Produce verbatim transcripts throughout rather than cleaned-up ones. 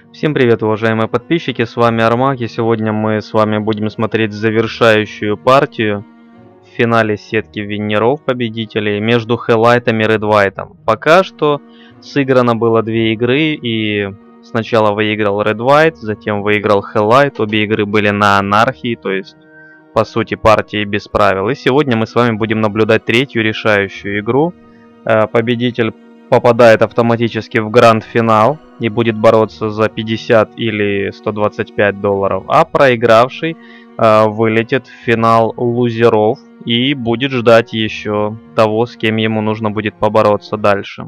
Всем привет, уважаемые подписчики, с вами Армак, и сегодня мы с вами будем смотреть завершающую партию в финале сетки виннеров победителей между Хеллайтом и Редвайтом. Пока что сыграно было две игры, и сначала выиграл Редвайт, затем выиграл Хеллайт. Обе игры были на анархии, то есть по сути партии без правил. И сегодня мы с вами будем наблюдать третью решающую игру. Э, Победитель попадает автоматически в гранд-финал и будет бороться за пятьдесят или сто двадцать пять долларов, а проигравший э, вылетит в финал лузеров и будет ждать еще того, с кем ему нужно будет побороться дальше.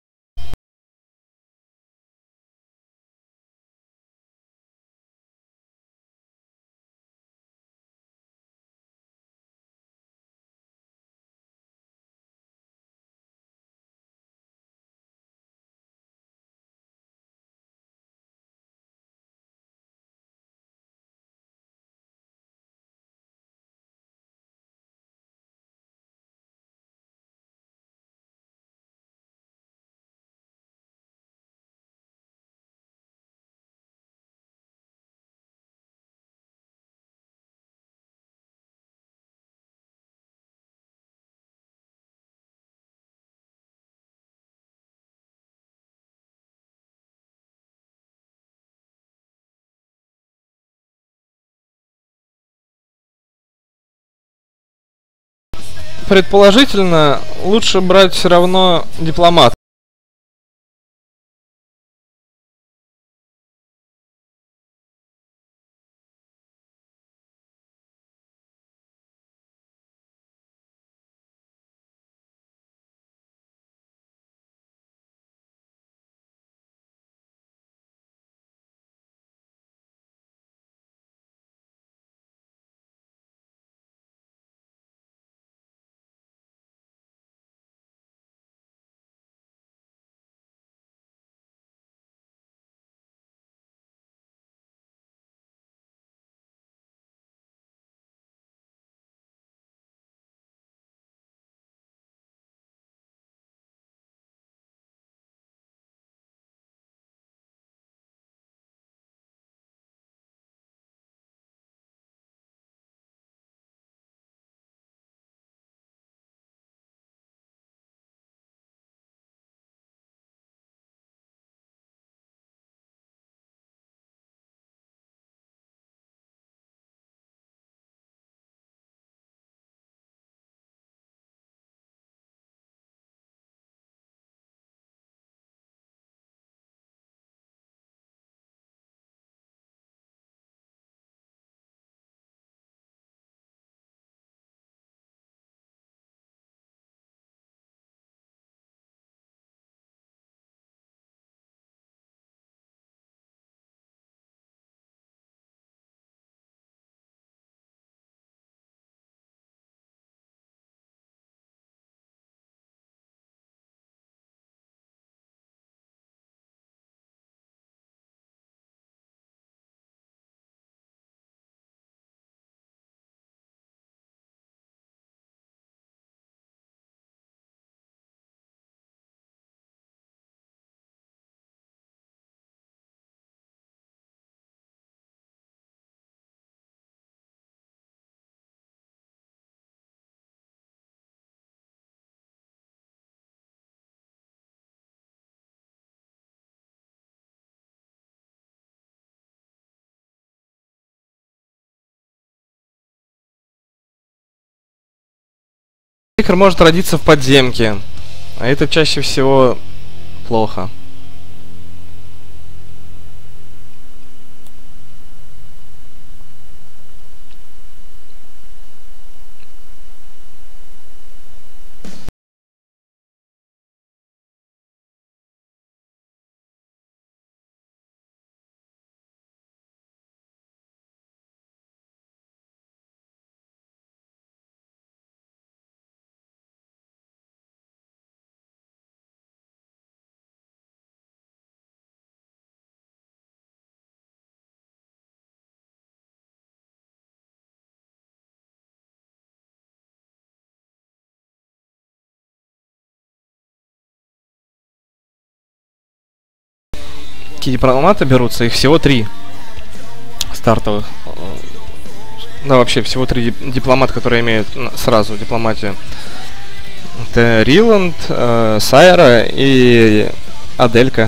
Предположительно, лучше брать все равно дипломат. Стикер может родиться в подземке, а это чаще всего плохо. какие дипломаты берутся, их всего три стартовых. Да, вообще всего три дипломата, которые имеют сразу дипломатию. Это Риланд, э, Сайра и Аделька.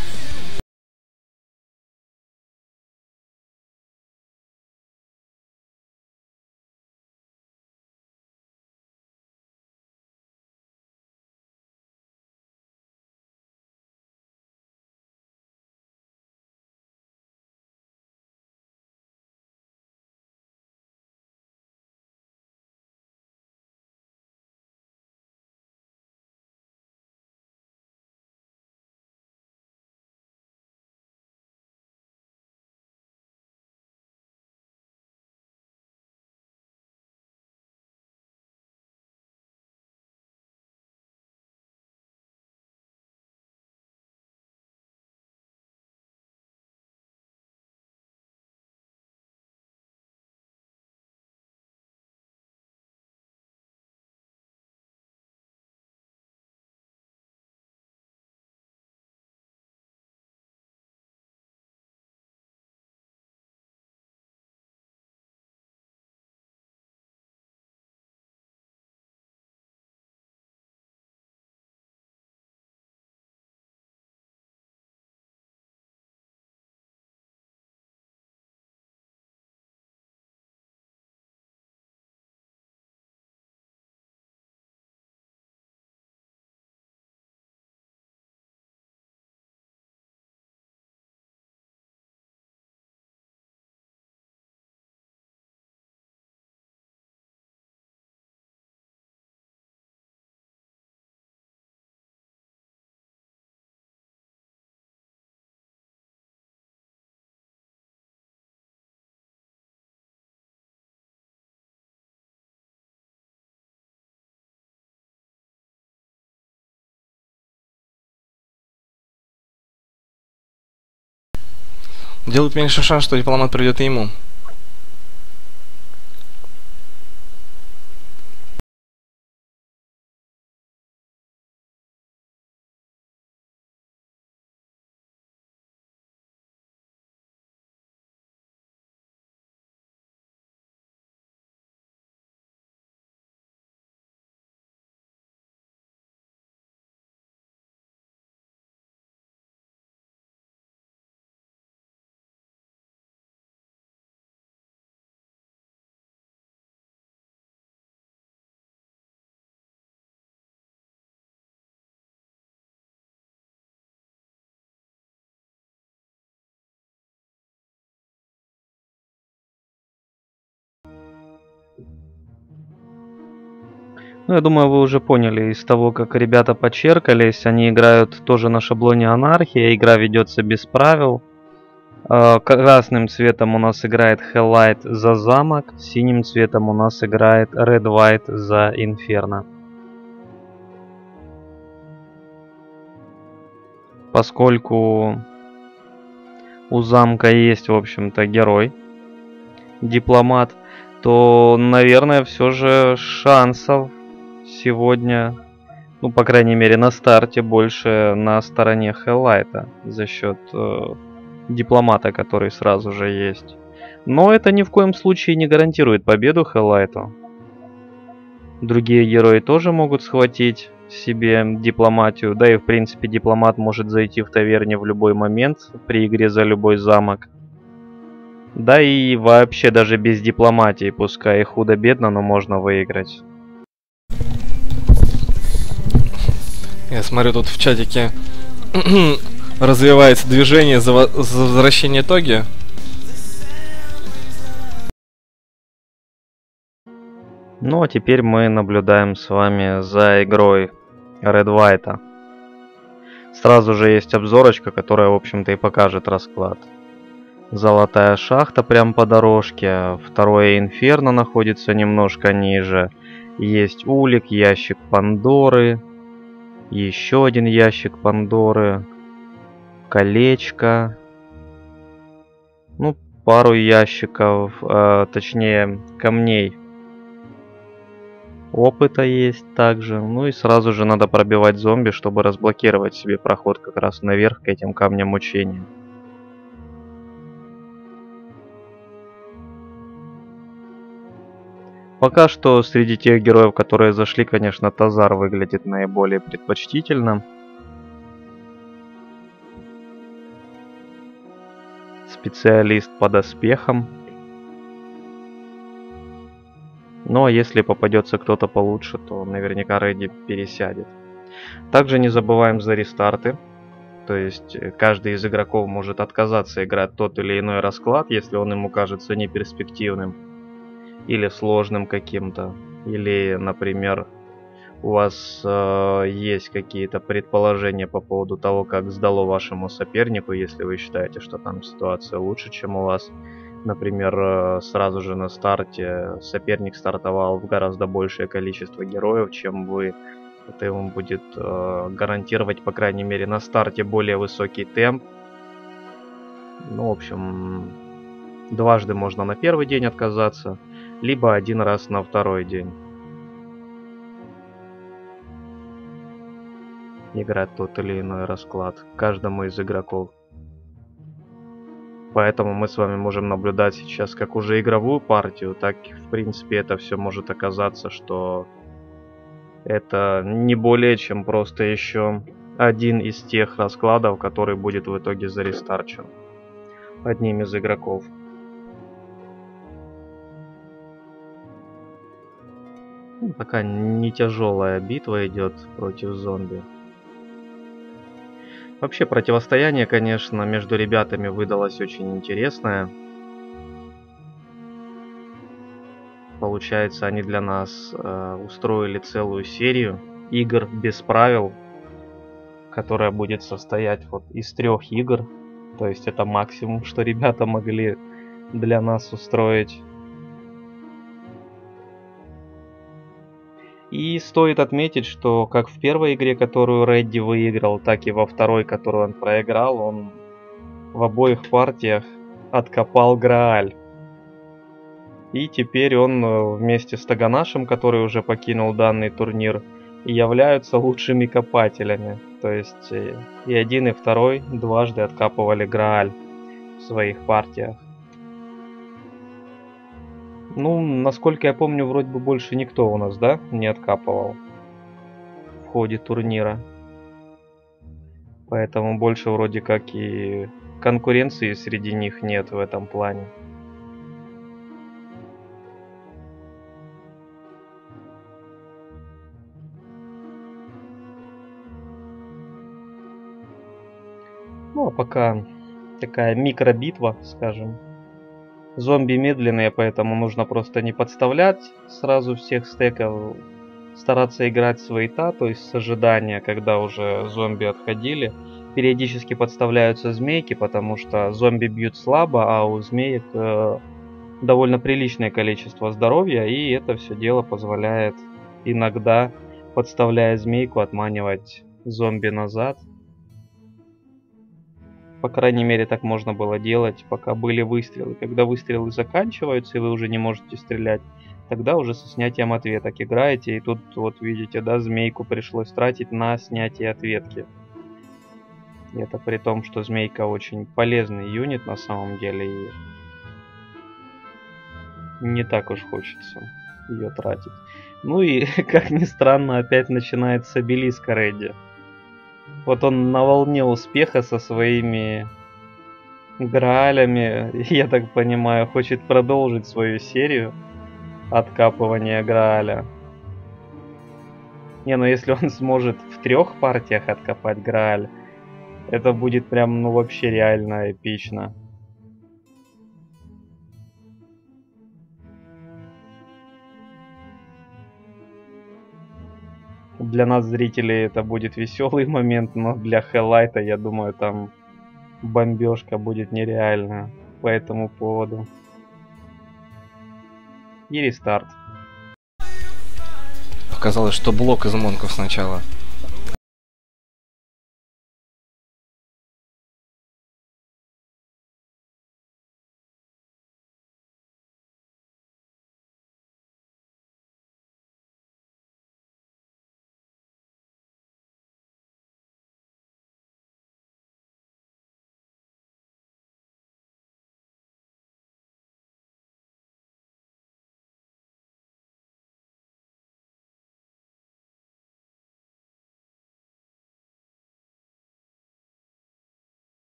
Делают меньше шанс, что дипломат придет и ему. Ну, я думаю, вы уже поняли из того, как ребята подчеркались. Они играют тоже на шаблоне анархия. Игра ведется без правил. Э, Красным цветом у нас играет Helllight за замок. Синим цветом у нас играет Red White за Инферно. Поскольку у замка есть, в общем-то, герой, дипломат, то, наверное, все же шансов сегодня, ну, по крайней мере, на старте больше на стороне Helllight за счет э, дипломата, который сразу же есть. Но это ни в коем случае не гарантирует победу Helllight. Другие герои тоже могут схватить себе дипломатию, да и в принципе дипломат может зайти в таверне в любой момент при игре за любой замок. Да и вообще даже без дипломатии, пускай и худо-бедно, но можно выиграть. Я смотрю, тут в чатике развивается движение за, во за возвращение Тоги. Ну а теперь мы наблюдаем с вами за игрой Red White. Сразу же есть обзорочка, которая, в общем-то, и покажет расклад. Золотая шахта прям по дорожке. Второе Инферно находится немножко ниже. Есть улик, ящик Пандоры. Еще один ящик Пандоры. Колечко. Ну, пару ящиков, э, точнее, камней опыта есть также. Ну и сразу же надо пробивать зомби, чтобы разблокировать себе проход как раз наверх к этим камням мучения. Пока что среди тех героев, которые зашли, конечно, Тазар выглядит наиболее предпочтительно. Специалист по доспехам. Но если попадется кто-то получше, то наверняка Рэдди пересядет. Также не забываем за рестарты. То есть каждый из игроков может отказаться играть тот или иной расклад, если он ему кажется неперспективным или сложным каким-то. Или, например, у вас э, есть какие-то предположения по поводу того, как сдало вашему сопернику, если вы считаете, что там ситуация лучше, чем у вас. Например, э, сразу же на старте соперник стартовал в гораздо большее количество героев, чем вы. Это ему будет э, гарантировать, по крайней мере, на старте более высокий темп. Ну, в общем, дважды можно на первый день отказаться, либо один раз на второй день. Играть тот или иной расклад каждому из игроков. Поэтому мы с вами можем наблюдать сейчас как уже игровую партию, так в принципе это все может оказаться, что это не более чем просто еще один из тех раскладов, который будет в итоге зарестарчен одним из игроков. Ну, такая не тяжелая битва идет против зомби. Вообще противостояние, конечно, между ребятами выдалось очень интересное. Получается, они для нас э, устроили целую серию игр без правил, которая будет состоять вот из трех игр. То есть это максимум, что ребята могли для нас устроить. И стоит отметить, что как в первой игре, которую Рэдди выиграл, так и во второй, которую он проиграл, он в обоих партиях откопал Грааль. И теперь он вместе с Таганашем, который уже покинул данный турнир, являются лучшими копателями. То есть и один, и второй дважды откапывали Грааль в своих партиях. Ну, насколько я помню, вроде бы больше никто у нас, да, не откапывал в ходе турнира. Поэтому больше вроде как и конкуренции среди них нет в этом плане. Ну, а пока такая микробитва, скажем. Зомби медленные, поэтому нужно просто не подставлять сразу всех стеков. Стараться играть с вейта, то есть с ожидания, когда уже зомби отходили. Периодически подставляются змейки, потому что зомби бьют слабо, а у змеек э, довольно приличное количество здоровья, и это все дело позволяет иногда, подставляя змейку, отманивать зомби назад. По крайней мере, так можно было делать, пока были выстрелы. Когда выстрелы заканчиваются, и вы уже не можете стрелять, тогда уже со снятием ответок играете. И тут, вот видите, да, змейку пришлось тратить на снятие ответки. И это при том, что змейка очень полезный юнит на самом деле. И не так уж хочется ее тратить. Ну и, как ни странно, опять начинается обелиск Рэдди. Вот он на волне успеха со своими Граалями, я так понимаю, хочет продолжить свою серию откапывания Грааля. Не, ну если он сможет в трех партиях откопать Грааль, это будет прям, ну вообще реально эпично. Для нас, зрителей, это будет веселый момент, но для Хеллайта, я думаю, там бомбежка будет нереальная по этому поводу. И рестарт. Показалось, что блок из монков сначала.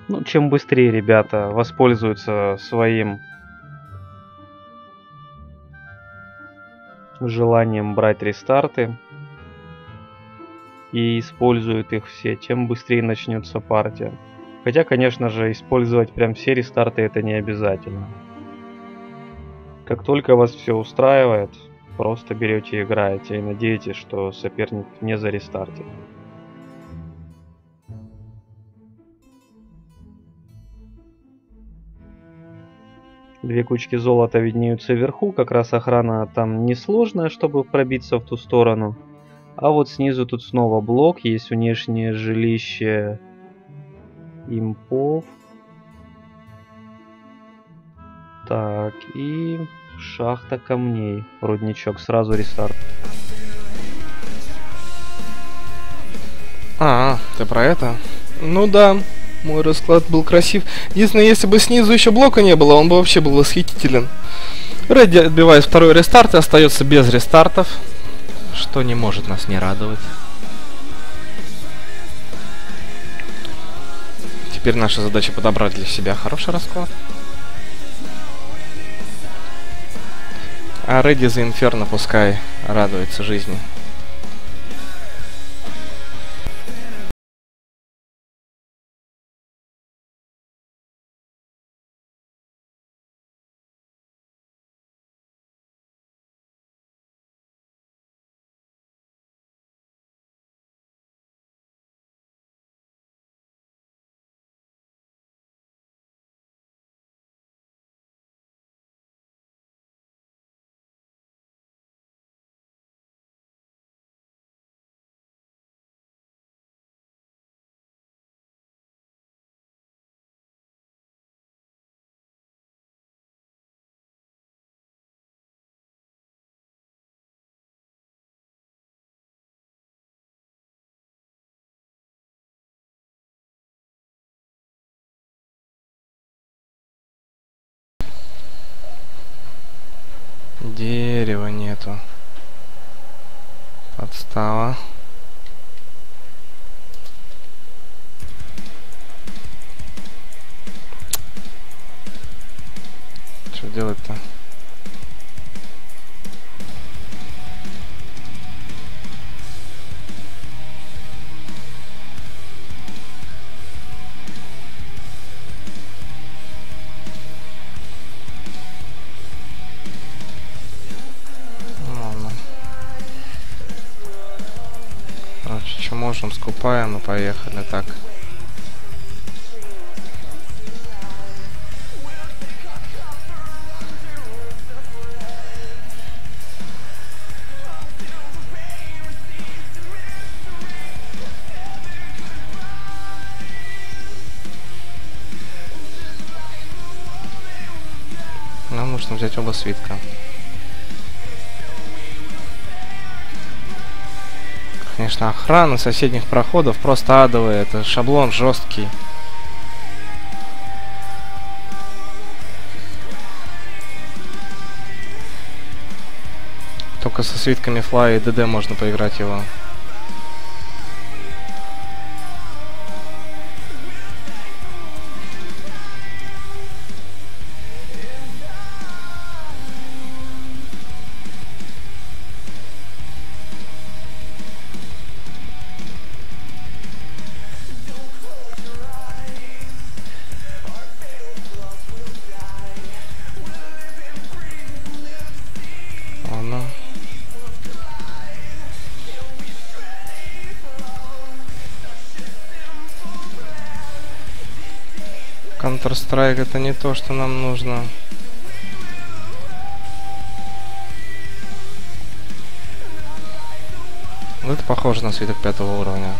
Ну, чем быстрее ребята воспользуются своим желанием брать рестарты и используют их все, тем быстрее начнется партия. Хотя, конечно же, использовать прям все рестарты это не обязательно. Как только вас все устраивает, просто берете и играете и надеетесь, что соперник не зарестартит. Две кучки золота виднеются вверху, как раз охрана там несложная, чтобы пробиться в ту сторону. А вот снизу тут снова блок, есть внешнее жилище импов. Так, и шахта камней, рудничок, сразу рестарт. А, ты про это? Ну да, мой расклад был красив. Единственное, если бы снизу еще блока не было, он бы вообще был восхитителен. Редди отбивает второй рестарт и остается без рестартов, что не может нас не радовать. Теперь наша задача подобрать для себя хороший расклад. А Редди за Инферно пускай радуется жизни. Дерева нету. Подстава. Что делать-то? Что можем, скупаем и поехали так. Нам нужно взять оба свитка. Конечно, охрана соседних проходов просто адовая. Это шаблон жесткий. Только со свитками Флай и ДД можно поиграть его. Counter-Strike это не то, что нам нужно. Ну, это похоже на свиток пятого уровня.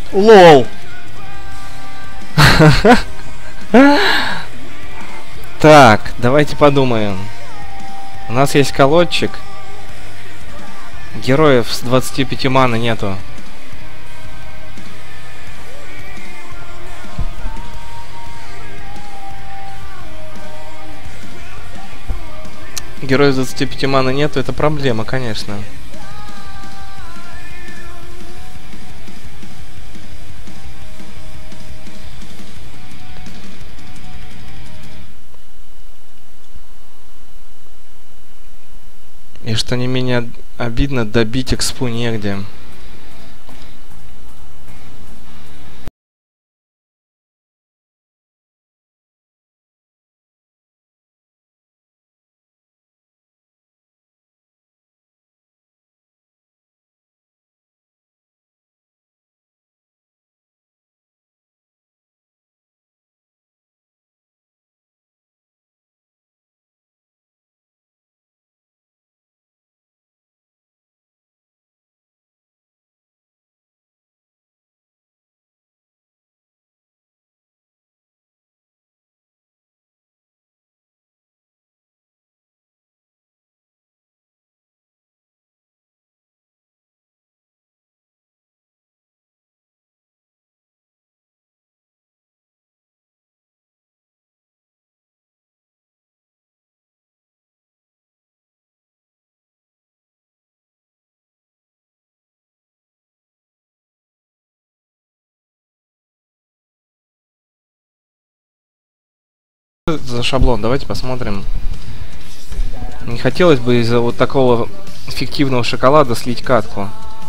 Лол! Так, давайте подумаем. У нас есть колодчик. Героев с двадцатью пятью маны нету. Героев с двадцатью пятью маны нету, это проблема, конечно. И что не менее обидно, добить экспу негде. За шаблон, давайте посмотрим. Не хотелось бы из-за вот такого фиктивного шоколада слить катку.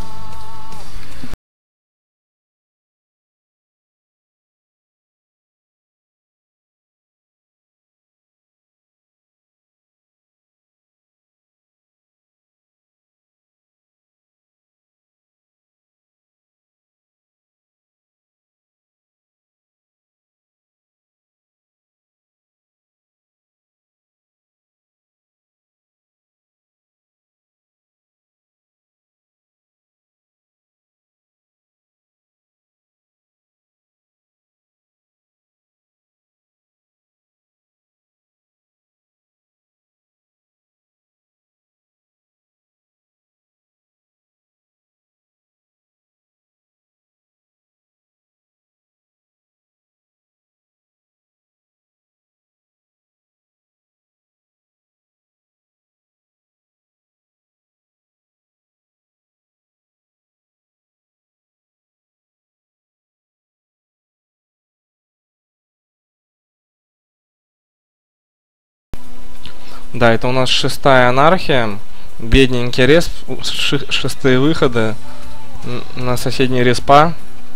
Да, это у нас шестая анархия. Бедненький респ, шестые выходы на соседние респа.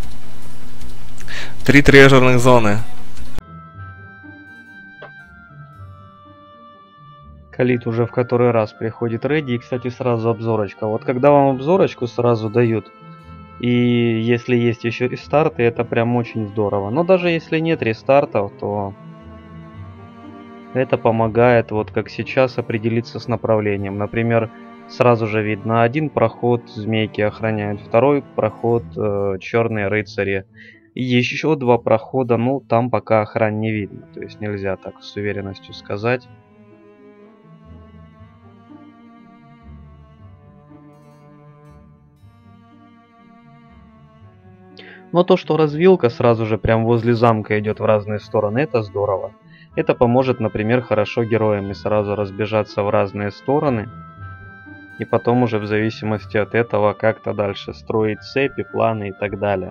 Три трежерных зоны. Калит уже в который раз приходит рейди. И, кстати, сразу обзорочка. Вот когда вам обзорочку сразу дают, и если есть еще рестарты, это прям очень здорово. Но даже если нет рестартов, то это помогает, вот как сейчас, определиться с направлением. Например, сразу же видно, один проход змейки охраняют, второй проход э, черные рыцари. И еще два прохода, ну там пока охран не видно. То есть нельзя так с уверенностью сказать. Но то, что развилка сразу же прям возле замка идет в разные стороны, это здорово. Это поможет, например, хорошо героям и сразу разбежаться в разные стороны. И потом уже в зависимости от этого как-то дальше строить цепи, планы и так далее.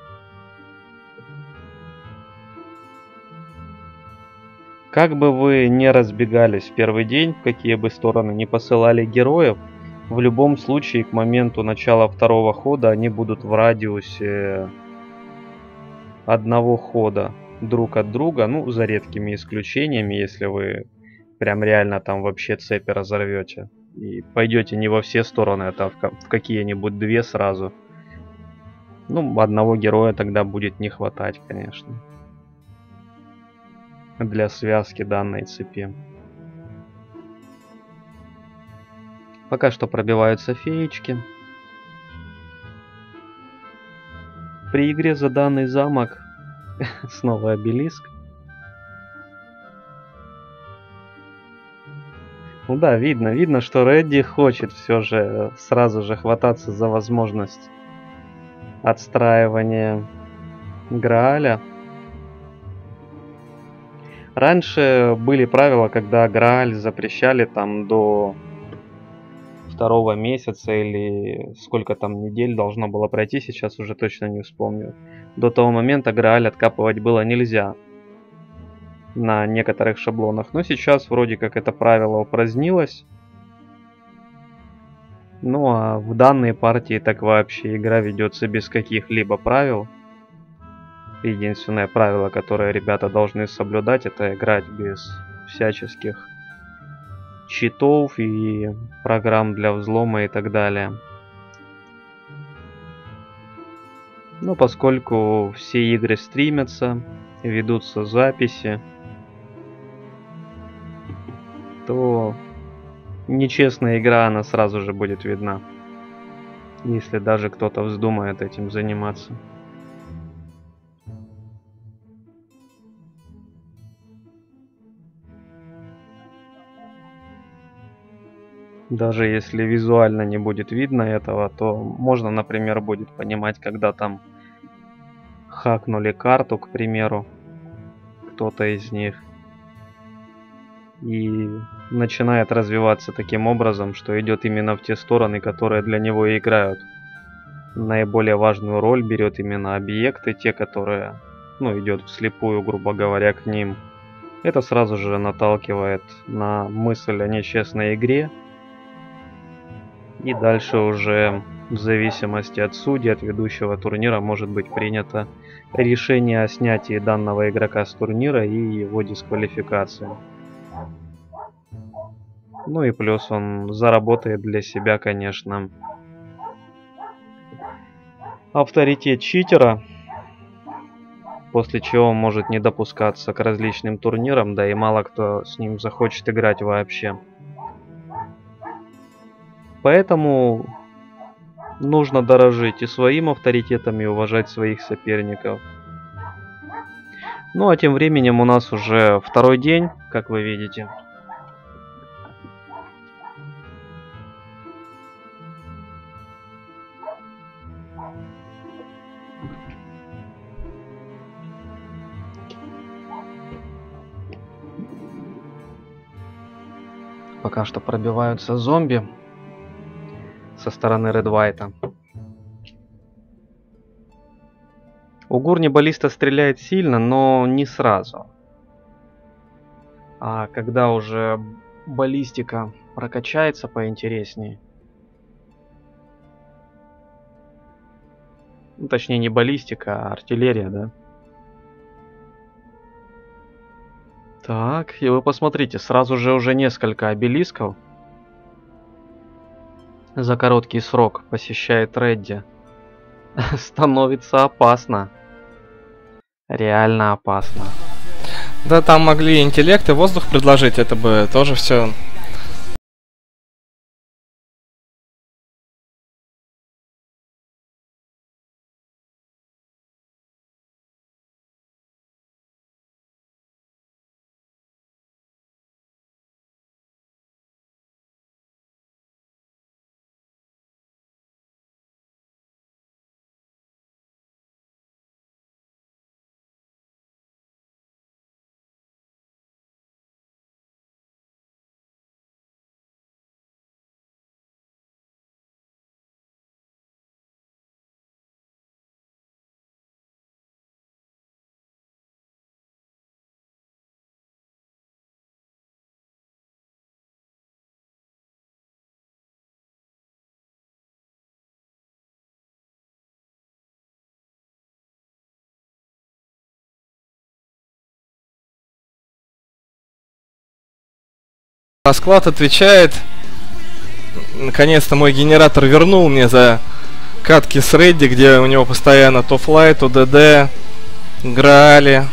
Как бы вы не разбегались в первый день, в какие бы стороны не посылали героев, в любом случае к моменту начала второго хода они будут в радиусе одного хода друг от друга, ну, за редкими исключениями, если вы прям реально там вообще цепи разорвете и пойдете не во все стороны, а в какие-нибудь две сразу. Ну, одного героя тогда будет не хватать, конечно, для связки данной цепи. Пока что пробиваются феечки. При игре за данный замок снова обелиск. Ну да, видно, видно, что Редди хочет все же сразу же хвататься за возможность отстраивания Грааля. Раньше были правила, когда Грааль запрещали там до второго месяца или сколько там недель должно было пройти, сейчас уже точно не вспомню. До того момента Грааль откапывать было нельзя на некоторых шаблонах, но сейчас вроде как это правило упразднилось. Ну а в данной партии так вообще игра ведется без каких-либо правил. Единственное правило, которое ребята должны соблюдать, это играть без всяческих читов и программ для взлома и так далее. Но поскольку все игры стримятся, ведутся записи, то нечестная игра, она сразу же будет видна, если даже кто-то вздумает этим заниматься. Даже если визуально не будет видно этого, то можно, например, будет понимать, когда там хакнули карту, к примеру, кто-то из них, и начинает развиваться таким образом, что идет именно в те стороны, которые для него и играют. Наиболее важную роль берет именно объекты, те, которые, ну, идет вслепую, грубо говоря, к ним. Это сразу же наталкивает на мысль о нечестной игре. И дальше уже в зависимости от судей, от ведущего турнира, может быть принято решение о снятии данного игрока с турнира и его дисквалификации. Ну и плюс он заработает для себя, конечно, авторитет читера, после чего он может не допускаться к различным турнирам, да и мало кто с ним захочет играть вообще. Поэтому нужно дорожить и своим авторитетом, и уважать своих соперников. Ну а тем временем у нас уже второй день, как вы видите. Пока что пробиваются зомби со стороны Red White. У Гурни баллиста стреляет сильно, но не сразу. А когда уже баллистика прокачается поинтереснее, ну, точнее не баллистика, а артиллерия, да? Так, и вы посмотрите, сразу же уже несколько обелисков за короткий срок посещает Редди. Становится опасно. Реально опасно. Да, там могли интеллект и воздух предложить, это бы тоже все Расклад отвечает. Наконец-то мой генератор вернул мне за катки с Редди, где у него постоянно то флай, то ДД, Граали.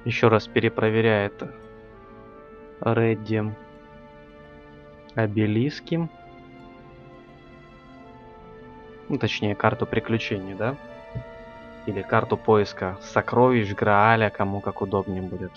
Еще раз перепроверяет Редди обелиски. Ну, точнее, карту приключений, да? Или карту поиска сокровищ, Грааля, кому как удобнее будет.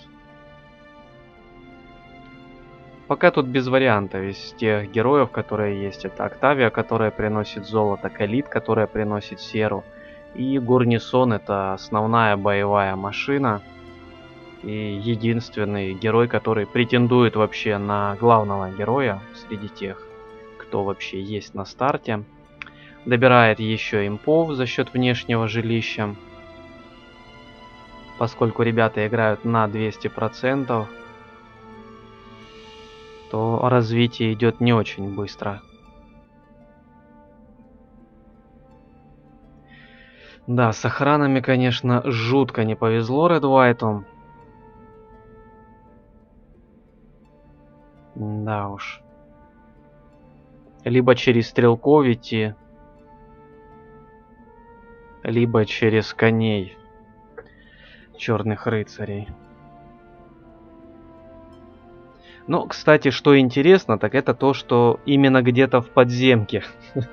Пока тут без вариантов из тех героев, которые есть. Это Октавия, которая приносит золото, Калит, которая приносит серу. И Гурнисон — это основная боевая машина. И единственный герой, который претендует вообще на главного героя среди тех, кто вообще есть на старте. Добирает еще импов за счет внешнего жилища. Поскольку ребята играют на двести процентов, то развитие идет не очень быстро. Да, с охранами, конечно, жутко не повезло Ред Вайту. Да уж. Либо через стрелков идти, либо через коней черных рыцарей. Но, кстати, что интересно, так это то, что именно где-то в подземке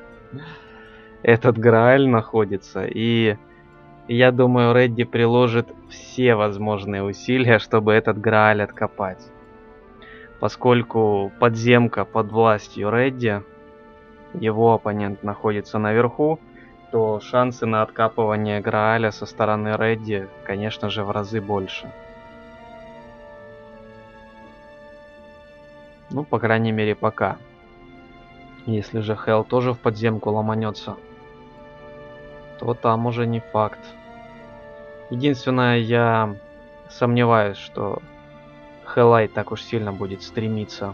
этот Грааль находится. И я думаю, Редди приложит все возможные усилия, чтобы этот Грааль откопать. Поскольку подземка под властью Редди, его оппонент находится наверху, то шансы на откапывание Грааля со стороны Редди, конечно же, в разы больше. Ну, по крайней мере, пока. Если же Хелл тоже в подземку ломанется, то там уже не факт. Единственное, я сомневаюсь, что Хеллайт так уж сильно будет стремиться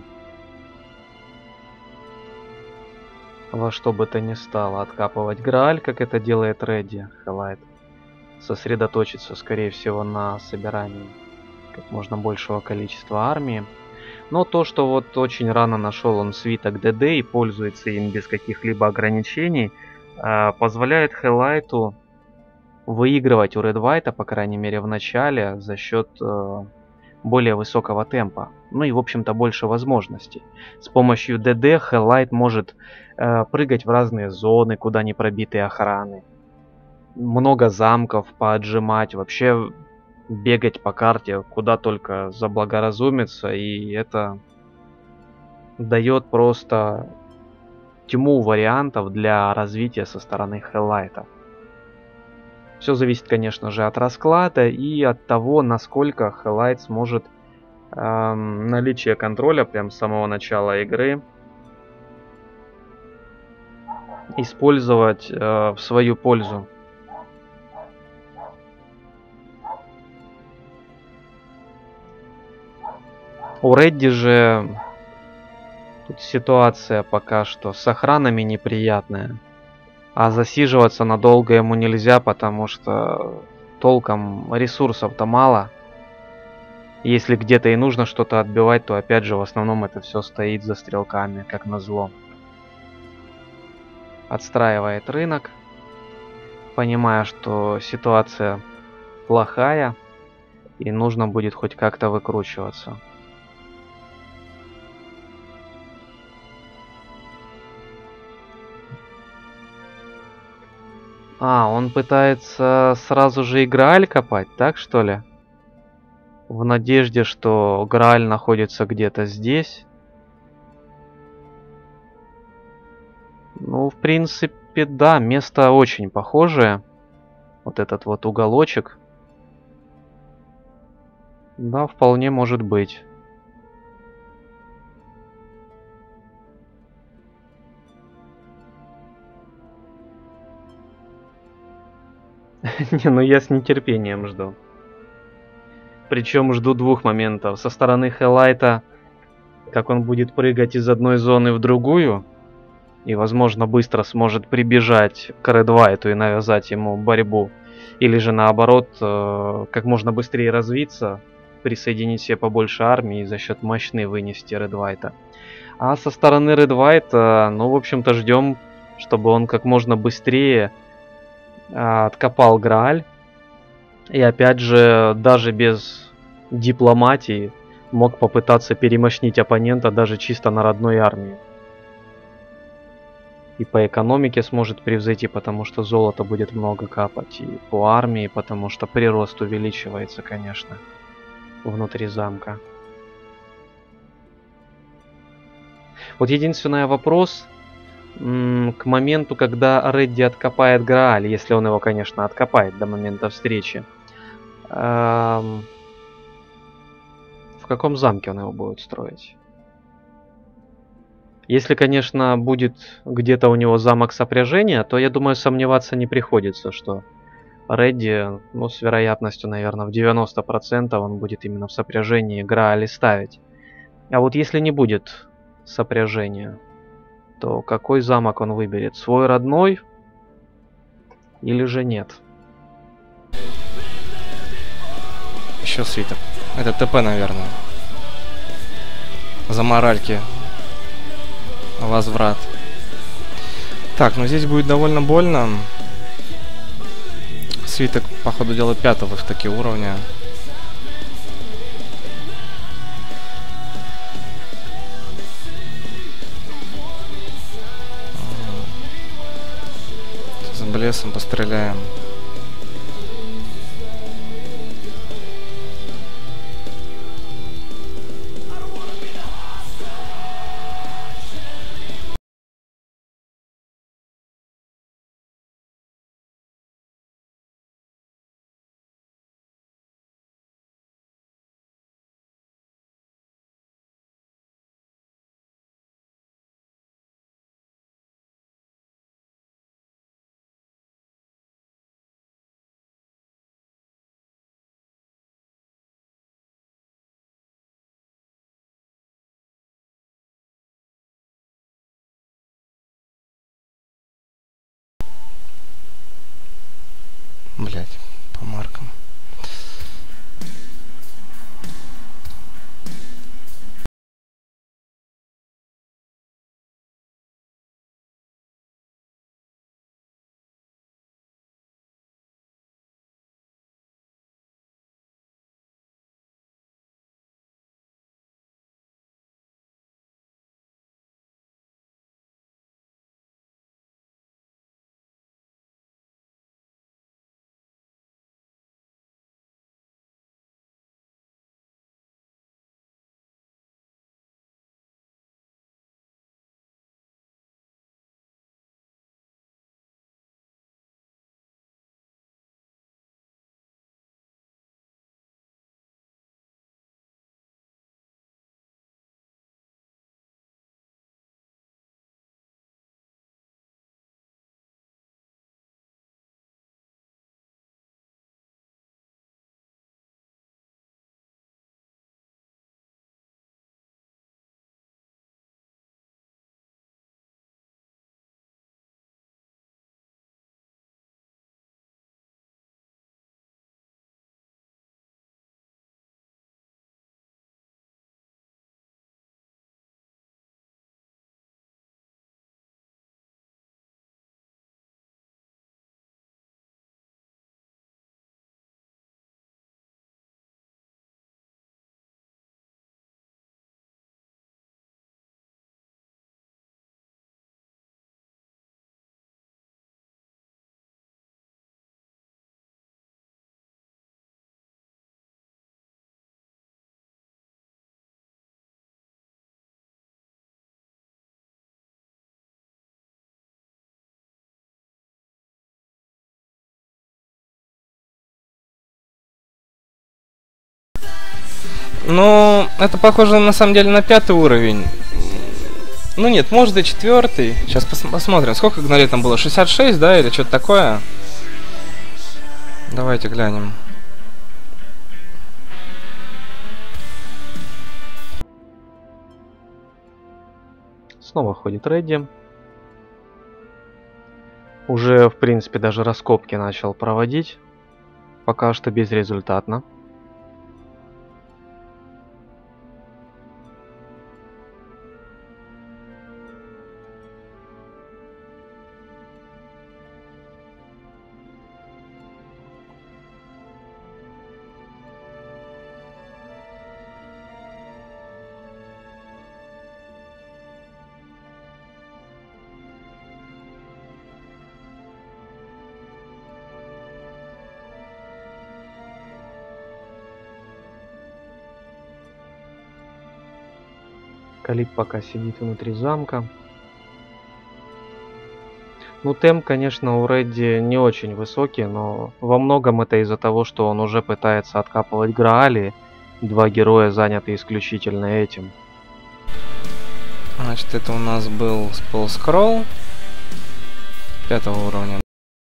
во что бы то ни стало откапывать Грааль, как это делает Редди. Хеллайт сосредоточится, скорее всего, на собирании как можно большего количества армии. Но то, что вот очень рано нашел он свиток ДД и пользуется им без каких-либо ограничений, позволяет Хеллайту выигрывать у Ред Вайта, по крайней мере в начале, за счет более высокого темпа. Ну и, в общем-то, больше возможностей. С помощью ДД Хеллайт может э, прыгать в разные зоны, куда не пробиты охраны. Много замков поотжимать. Вообще бегать по карте, куда только заблагоразумится. И это дает просто тьму вариантов для развития со стороны Хеллайта. Все зависит, конечно же, от расклада и от того, насколько Хеллайт сможет эм, наличие контроля прям с самого начала игры использовать э, в свою пользу. У Редди же тут ситуация пока что с охранами неприятная. А засиживаться надолго ему нельзя, потому что толком ресурсов-то мало. Если где-то и нужно что-то отбивать, то опять же в основном это все стоит за стрелками, как назло. Отстраивает рынок, понимая, что ситуация плохая и нужно будет хоть как-то выкручиваться. А, он пытается сразу же и Грааль копать, так что ли? В надежде, что Грааль находится где-то здесь. Ну, в принципе, да, место очень похожее. Вот этот вот уголочек. Да, вполне может быть. Не, ну я с нетерпением жду. Причем жду двух моментов. Со стороны Хеллайта, как он будет прыгать из одной зоны в другую. И, возможно, быстро сможет прибежать к Ред Вайту и навязать ему борьбу. Или же наоборот, как можно быстрее развиться, присоединить себе побольше армии и за счет мощны вынести Ред Вайта. А со стороны Ред Вайта, ну, в общем-то, ждем, чтобы он как можно быстрее откопал Грааль. И опять же, даже без дипломатии мог попытаться перемощнить оппонента даже чисто на родной армии. И по экономике сможет превзойти, потому что золота будет много капать, и по армии, потому что прирост увеличивается, конечно, внутри замка. Вот единственный вопрос м, к моменту, когда Редди откопает Грааль, если он его, конечно, откопает до момента встречи. Эм, в каком замке он его будет строить? Если, конечно, будет где-то у него замок сопряжения, то, я думаю, сомневаться не приходится, что Редди, ну, с вероятностью, наверное, в девяносто процентов он будет именно в сопряжении Граали ставить. А вот если не будет сопряжения, то какой замок он выберет? Свой родной или же нет? Еще свиток. Это ТП, наверное. За моральки. Возврат. Так, ну здесь будет довольно больно. Свиток, по ходу дела, пятого в такие уровня. С блесом постреляем. Блять, по маркам. Ну, это похоже на самом деле на пятый уровень. Ну нет, может и четвертый. Сейчас пос посмотрим. Сколько гнолей там было? шестьдесят шесть, да? Или что-то такое? Давайте глянем. Снова ходит Редди. Уже, в принципе, даже раскопки начал проводить. Пока что безрезультатно. Калиб пока сидит внутри замка. Ну, темп, конечно, у Редди не очень высокий, но во многом это из-за того, что он уже пытается откапывать Граали. Два героя заняты исключительно этим. Значит, это у нас был спелл-скролл пятого уровня.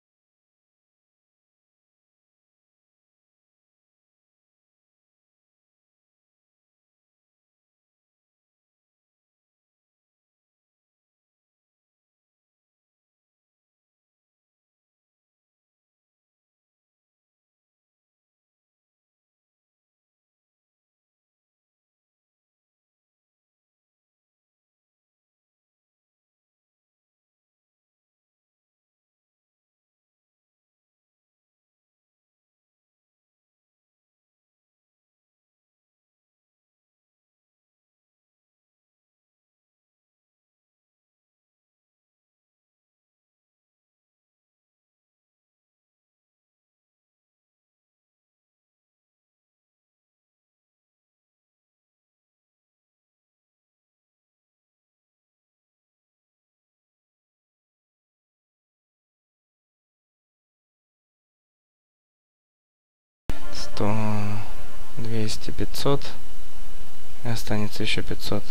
сто, двести, пятьсот. И останется еще пятьсот.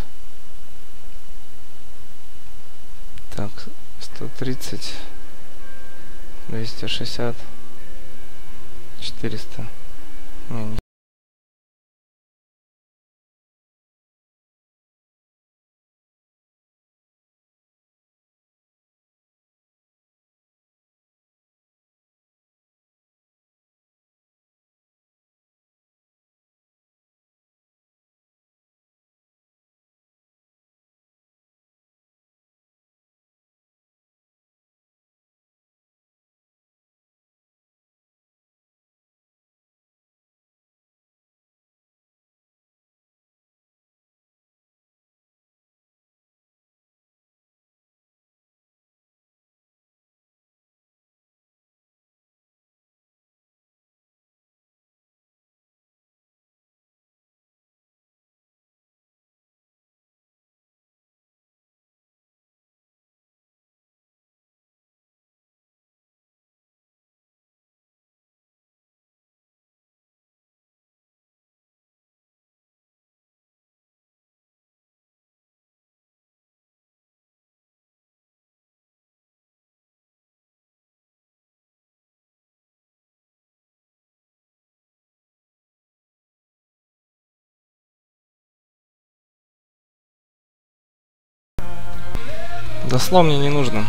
Так, сто тридцать, двести шестьдесят, четыреста. Не, не. Дослов мне не нужно.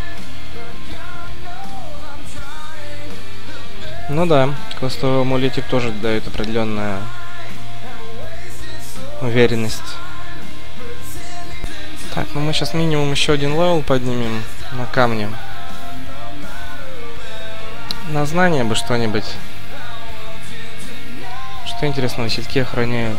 Ну да, квестовый амулетик тоже дает определенную уверенность. Так, ну мы сейчас минимум еще один левел поднимем на камне. На знание бы что-нибудь. Что интересного щитки охраняют.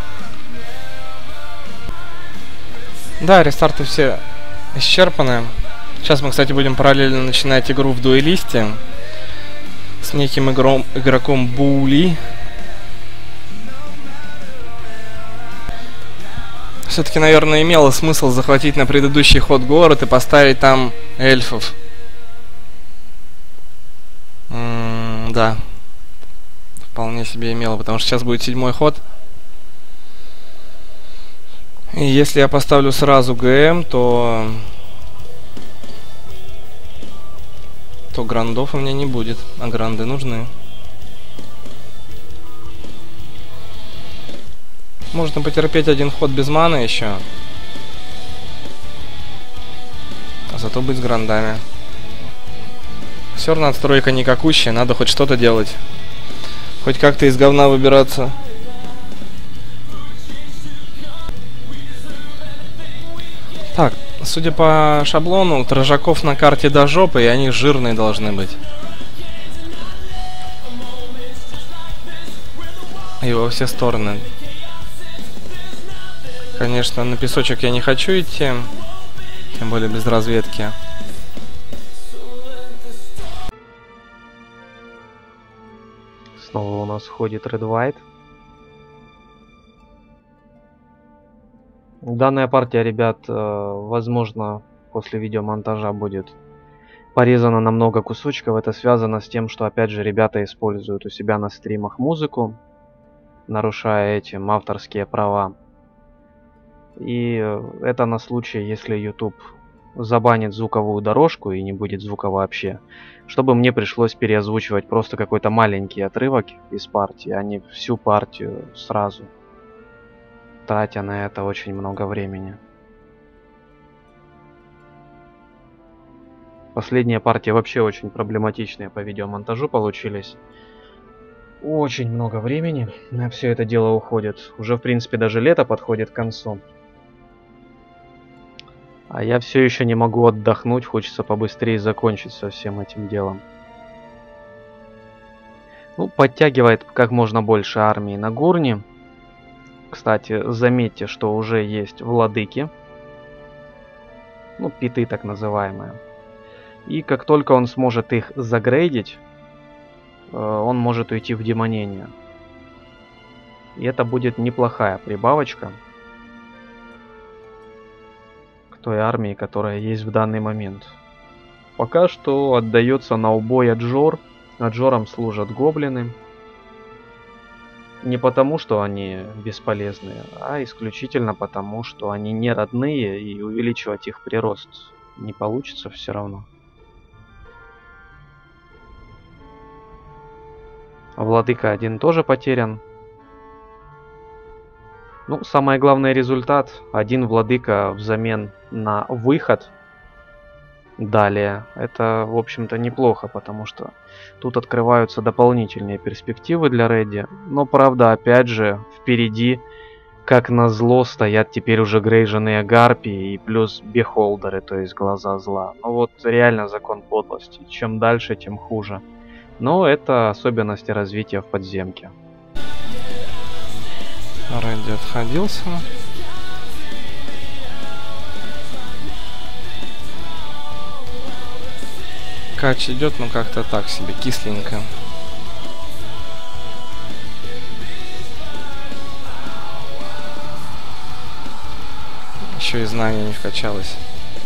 Да, рестарты все исчерпаны. Сейчас мы, кстати, будем параллельно начинать игру в дуэлисте с неким игром, игроком Були. Все-таки, наверное, имело смысл захватить на предыдущий ход город и поставить там эльфов. М-м, да. Вполне себе имело, потому что сейчас будет седьмой ход. И если я поставлю сразу ГМ, то... то грандов у меня не будет, а гранды нужны. Можно потерпеть один ход без маны еще. А зато быть с грандами. Все равно отстройка никакущая, надо хоть что-то делать. Хоть как-то из говна выбираться. Так, судя по шаблону, тражаков на карте до жопы, и они жирные должны быть. И во все стороны. Конечно, на песочек я не хочу идти, тем более без разведки. Снова у нас ходит Red White. Данная партия, ребят, э, возможно, после видеомонтажа будет порезана на много кусочков. Это связано с тем, что, опять же, ребята используют у себя на стримах музыку, нарушая этим авторские права. И это на случай, если YouTube забанит звуковую дорожку и не будет звука вообще, чтобы мне пришлось переозвучивать просто какой-то маленький отрывок из партии, а не всю партию сразу, тратя на это очень много времени. Последние партии вообще очень проблематичные по видеомонтажу получились. Очень много времени на все это дело уходит. Уже, в принципе, даже лето подходит к концу. А я все еще не могу отдохнуть, хочется побыстрее закончить со всем этим делом. Ну, подтягивает как можно больше армии на Гурни. Кстати, заметьте, что уже есть владыки. Ну, питы так называемые. И как только он сможет их загрейдить, он может уйти в демонение. И это будет неплохая прибавочка к той армии, которая есть в данный момент. Пока что отдается на убой Аджор. Аджорам служат гоблины. Не потому, что они бесполезные, а исключительно потому, что они не родные, и увеличивать их прирост не получится все равно. Владыка один тоже потерян. Ну, самый главный результат. Один владыка взамен на выход. Далее. Это, в общем-то, неплохо, потому что тут открываются дополнительные перспективы для Редди. Но, правда, опять же, впереди, как назло, стоят теперь уже грейженые гарпии и плюс бехолдеры, то есть глаза зла. Ну вот реально закон подлости. Чем дальше, тем хуже. Но это особенности развития в подземке. Редди отходился. Кач идет, но как-то так себе, кисленько. Еще и знание не вкачалось.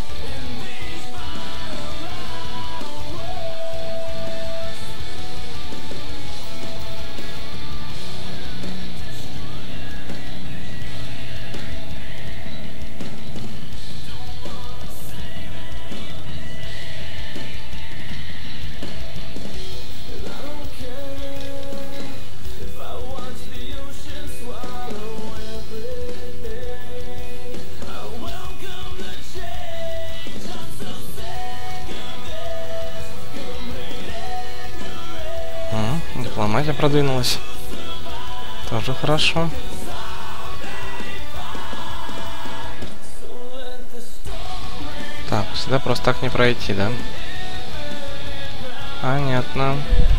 Дипломатия продвинулась. Тоже хорошо. Так, сюда просто так не пройти, да? Понятно.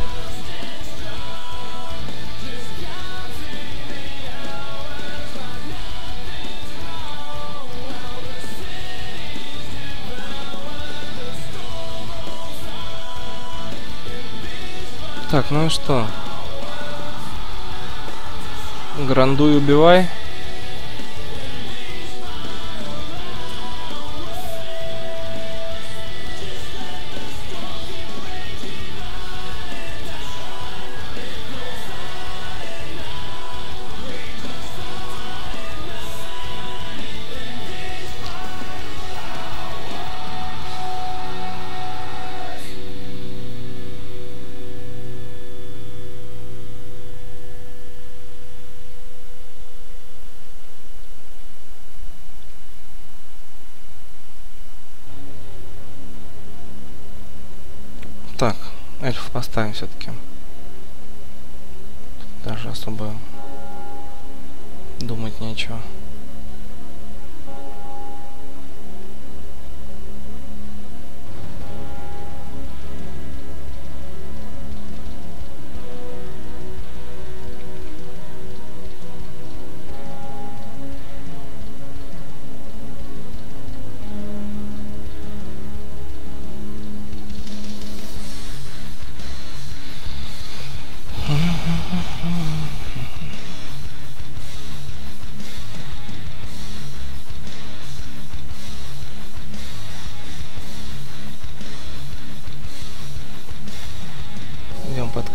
Так, ну и что? Грандуй, убивай. Так, эльфов поставим все-таки. Даже особо думать нечего.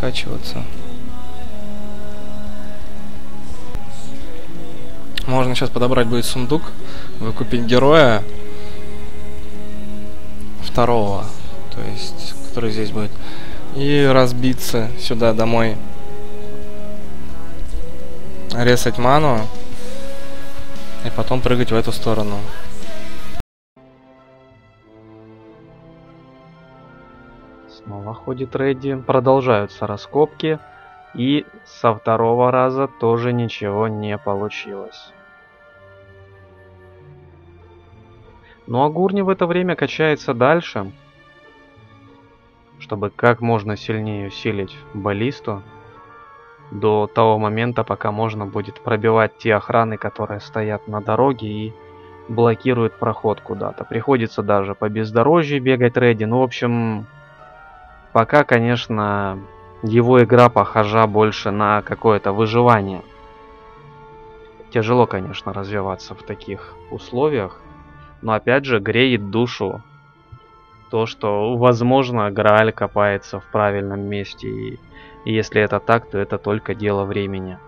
прокачиваться. Можно сейчас подобрать будет сундук, выкупить героя второго, то есть, который здесь будет, и разбиться сюда домой, ресать ману и потом прыгать в эту сторону. Снова ходит Редди, продолжаются раскопки, и со второго раза тоже ничего не получилось. Ну а Гурни в это время качается дальше, чтобы как можно сильнее усилить баллисту до того момента, пока можно будет пробивать те охраны, которые стоят на дороге и блокируют проход куда-то. Приходится даже по бездорожью бегать Редди. Ну, в общем, пока, конечно, его игра похожа больше на какое-то выживание. Тяжело, конечно, развиваться в таких условиях. Но опять же, греет душу то, что, возможно, Грааль копается в правильном месте. И, и если это так, то это только дело времени.